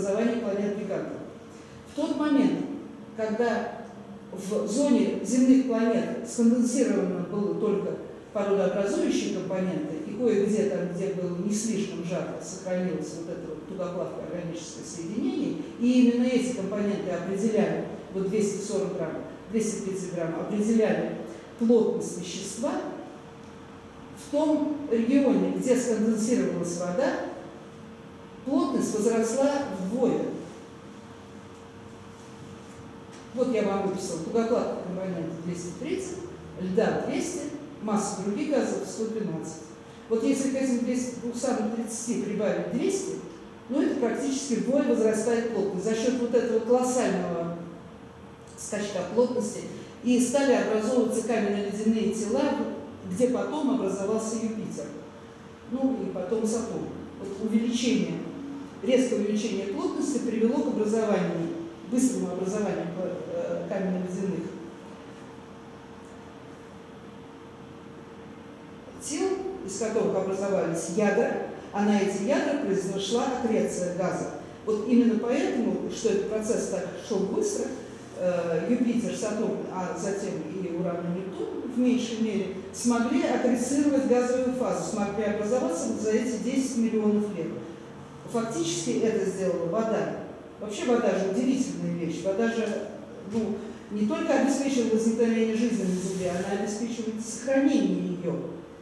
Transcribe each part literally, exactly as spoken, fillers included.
образования планет-гигантов. В тот момент, когда в зоне земных планет сконденсировано было только породообразующие компоненты, и кое-где там, где было не слишком жарко, сохранилось вот это вот тугоплавкое органическое соединение, и именно эти компоненты определяли, вот двести сорок грамм, двести тридцать грамм, определяли плотность вещества. В том регионе, где сконденсировалась вода, плотность возросла вдвое. Вот я вам выписал тугоплавкие компоненты двести тридцать, льда двести, масса других газов сто двенадцать. Вот если к этим двухстам тридцати прибавить двести, ну это практически вдвое возрастает плотность. За счет вот этого колоссального скачка плотности и стали образовываться каменно-ледяные тела, где потом образовался Юпитер. Ну и потом Сатурн. Вот увеличение, резкое увеличение плотности привело к образованию, быстрому образованию каменно-ледяных тел, из которых образовались ядра, а на эти ядра произошла аккреция газа. Вот именно поэтому, что этот процесс так шел быстро, Юпитер, Сатурн, а затем и Уран и Нептун в меньшей мере смогли аккрецировать газовую фазу, смогли образоваться вот за эти десять миллионов лет. Фактически это сделала вода. Вообще вода же удивительная вещь. Вода же ну, не только обеспечивает возникновение жизни на Земле, она обеспечивает сохранение ее.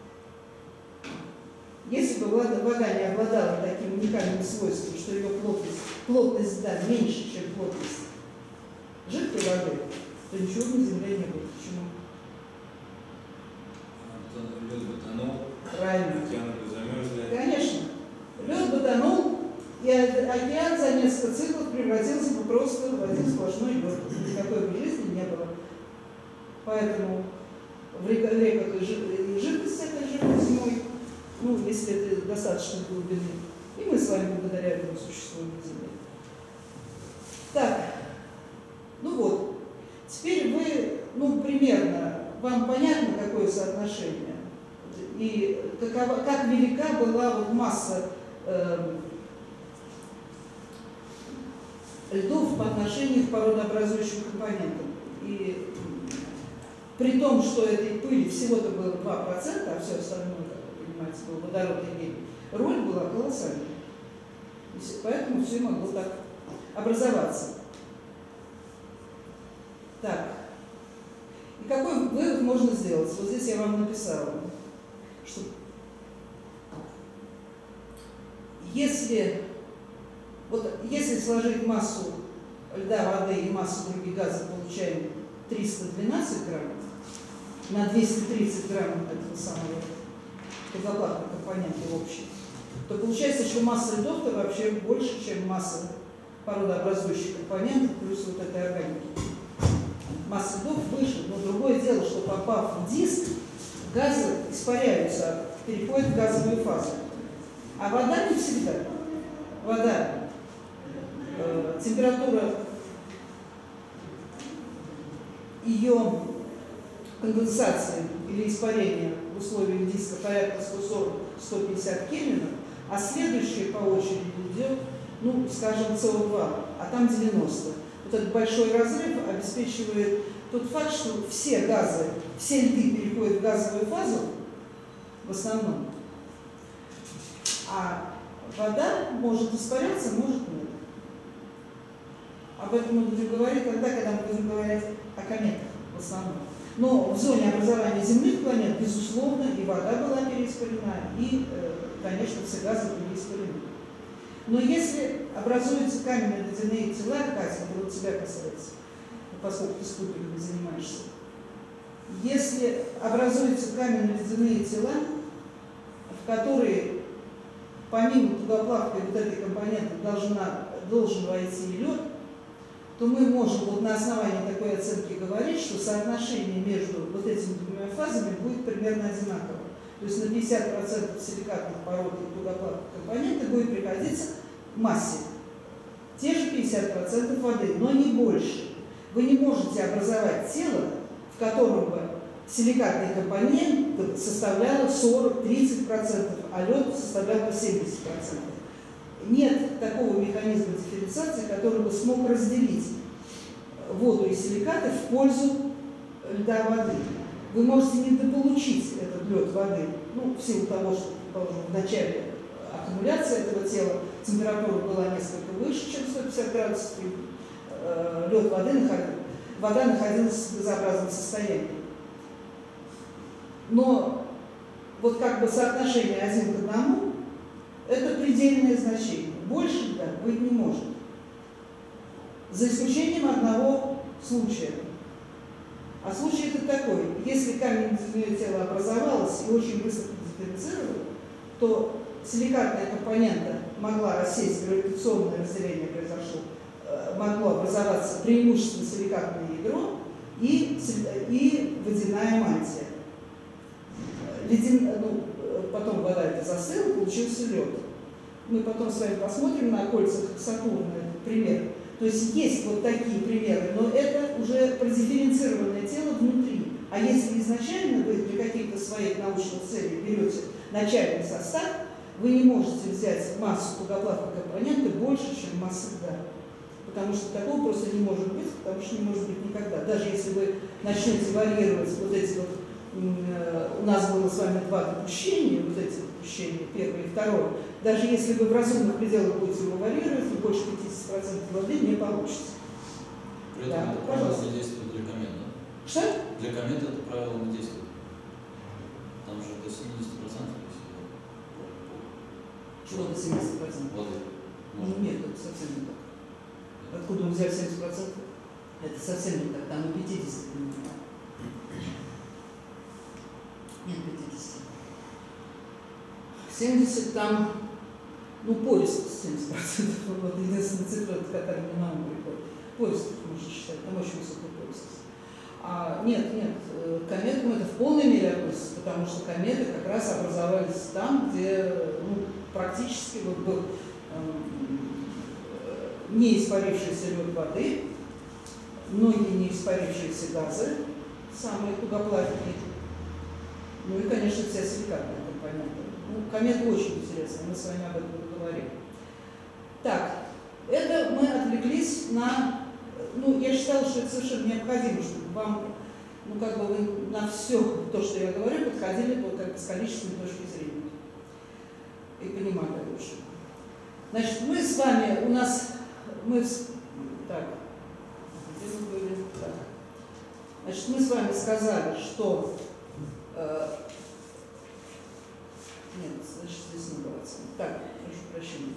Если бы вода, вода не обладала таким уникальным свойством, что ее плотность, плотность да, меньше, чем плотность жидкой воды, то ничего на Земле не было. Почему? Лед бы тонул, правильно. Океаны бы замерзли. Конечно. Лед бы тонул, и океан за несколько циклов превратился бы просто в один сплошной лед. Никакой бы жизни не было. Поэтому в реках и жидкость этой живет зимой, ну, если это достаточно глубины. И мы с вами благодаря этому существуем на Земле. Так, ну вот. Теперь вы, ну, примерно, вам понятно, какое соотношение? И какова, как велика была вот масса э, льдов по отношению к породообразующим компонентам. И при том, что этой пыли всего-то было два процента, а все остальное, как вы понимаете, был водород и гелий, роль была колоссальной. Поэтому все могло так образоваться. Так. И какой вывод можно сделать? Вот здесь я вам написала, что если, вот, если сложить массу льда, воды и массу других газов, получаем триста двенадцать грамм на двести тридцать грамм этого самого тугоплавкого компонента общей, то получается, что масса льдов-то вообще больше, чем масса породообразующих компонентов плюс вот этой органики. Масса льдов выше, но другое дело, что попав в диск, газы испаряются, переходят в газовую фазу. А вода не всегда. Вода, э, температура ее конденсации или испарения в условиях диска порядка сто сорок — сто пятьдесят кельвинов, а следующее по очереди идет, ну, скажем, С О два, а там девяносто. Вот этот большой разрыв обеспечивает тот факт, что все газы, все льды переходят в газовую фазу в основном, а вода может испаряться, может нет. Об этом мы будем говорить тогда, когда мы будем говорить о кометах в основном. Но в зоне образования земных планет, безусловно, и вода была переиспарена, и, конечно, все газы были испарены. Но если образуются каменно-ледяные тела, Катя, это вот тебя касается, поскольку ты спутниками занимаешься, если образуются каменно-ледяные тела, в которые помимо тугоплавкой вот этой компоненты должна, должен войти и лед, то мы можем вот на основании такой оценки говорить, что соотношение между вот этими двумя фазами будет примерно одинаково. То есть на пятьдесят процентов силикатных пород и тугоплавких компонентов будет приходиться массе. Те же пятьдесят процентов воды, но не больше. Вы не можете образовать тело, в котором бы силикатный компонент составлял сорок — тридцать процентов, а лед составлял бы семьдесят процентов. нет такого механизма дифференциации, который бы смог разделить воду и силикаты в пользу льда воды. Вы можете недополучить этот лед воды, ну, в силу того, что, положим, в начале аккумуляции этого тела температура была несколько выше, чем сто пятьдесят градусов, и э, лед воды находил, вода находилась в газообразном состоянии. Но вот как бы соотношение один к одному – это предельное значение. Больше льда быть не может. За исключением одного случая. А случай это такой: если каменное тело образовалось и очень быстро дифференцировало, то силикатная компонента могла рассесть, гравитационное разделение произошло, могло образоваться преимущественно силикатное ядро и, и водяная мантия. Ледин, ну, потом вода это застыла, получился лед. Мы потом с вами посмотрим на кольцах Сатурна этот пример. То есть есть вот такие примеры, но это уже продифференцированное тело внутри. А если изначально вы для каких-то своих научных целей берете начальный состав, вы не можете взять массу тугоплавкой компоненты больше, чем масса льда. Потому что такого просто не может быть, потому что не может быть никогда. Даже если вы начнете варьировать вот эти вот, у нас было с вами два допущения, вот эти допущения, первое и второе, даже если вы в разумных пределах будете его варьировать, вы больше пятьдесят процентов воды не получите. При этом Да, это правило пожалуйста. не действует для комет, да? Что? Для комет это правило не действует. Там же до семидесяти процентов всего. Чего до семидесяти процентов? Воды. Ну, нет, это совсем не так. Откуда мы взяли семьдесят процентов? Это совсем не так, там и пятьдесят процентов. Нет, пятьдесят. семьдесят там, ну, порист семьдесят процентов. Вот единственная цифра, которая мне на ум приходит. Порист можно считать, там очень высокий порист. А, нет, нет, к кометам это в полной мере относится, потому что кометы как раз образовались там, где, ну, практически вот был э, не испарившийся лед воды, многие не испарившиеся газы, самые тугоплавкие, ну и, конечно, вся силикатная компонента. Ну, кометы очень интересные, мы с вами об этом говорим. Так, это мы отвлеклись на... Ну, я считала, что это совершенно необходимо, чтобы вам, ну, как бы вы на все то, что я говорю, подходили вот, как бы, с количественной точки зрения и понимали лучше. Значит, мы с вами, у нас, мы, так, где мы были? Так. Значит, мы с вами сказали, что, э, нет, значит, здесь не было. Так, прошу прощения.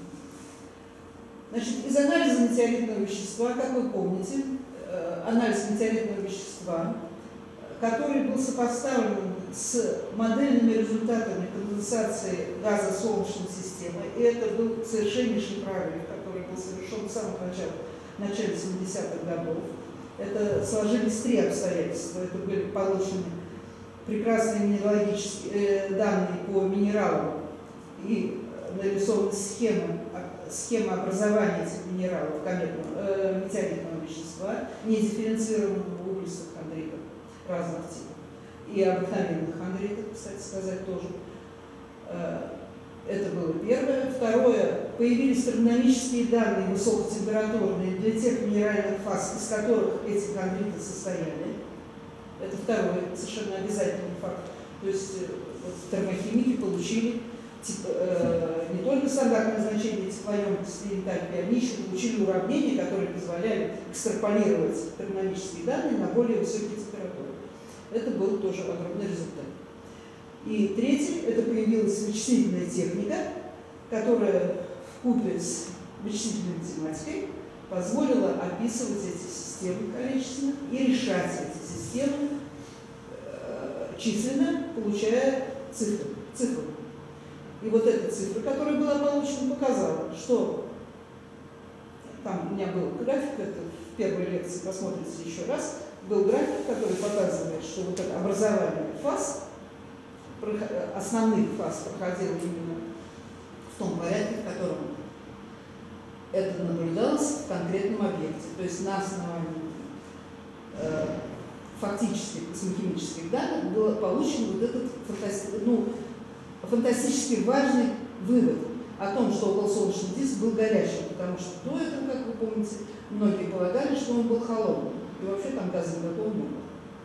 Значит, из анализа метеоритного вещества, как вы помните, э, анализ метеоритного вещества, который был сопоставлен с модельными результатами конденсации газа Солнечной системы, и это был совершеннейший прорыв, который был совершен с самого начала, в начале семидесятых годов. Это сложились три обстоятельства. Это были получены прекрасные минералогические э, данные по минералам и нарисованы схемы, схема образования этих минералов кометного, э, метеоритного вещества, не дифференцированного углеродных хондритов разных типов и обыкновенных хондритов, кстати сказать, тоже. Э, это было первое. Второе. Появились термодинамические данные высокотемпературные для тех минеральных фаз, из которых эти хондриты состояли. Это второй совершенно обязательный факт. То есть вот, термохимики получили тип, э, не только стандартное значение теплоемкости и энтальпии, они еще получили уравнения, которые позволяли экстраполировать термодинамические данные на более высокие температуры. Это был тоже огромный результат. И третий, это появилась вычислительная техника, которая вкупе с вычислительной математикой позволила описывать эти системы количественно и решать эти системы э, численно, получая цифры. цифры. И вот эта цифра, которая была получена, показала, что там у меня был график, это в первой лекции, посмотрите еще раз, был график, который показывает, что вот это образование фаз, основных фаз проходило именно в том порядке, в котором это наблюдалось в конкретном объекте. То есть на основании э, фактических космохимических данных был получен вот этот фантасти- ну, фантастически важный вывод. о том, что околосолнечный диск был горячим, потому что до этого, как вы помните, многие полагали, что он был холодным, и вообще там газа никакого не было.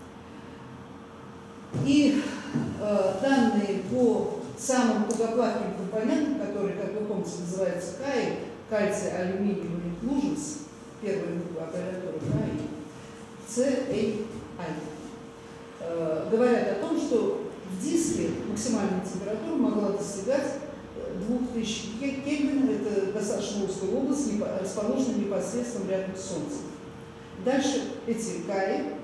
И э, данные по самым тугоплавким компонентам, которые, как вы помните, называются КАИ, кальций, алюминий, лужинс, первая буква аббревиатуры КАИ, си эй ай, э, говорят о том, что в диске максимальная температура могла достигать двух тысяч Кельвин, это достаточно узкая область, расположенная непосредственно рядом с Солнцем. Дальше эти КАИ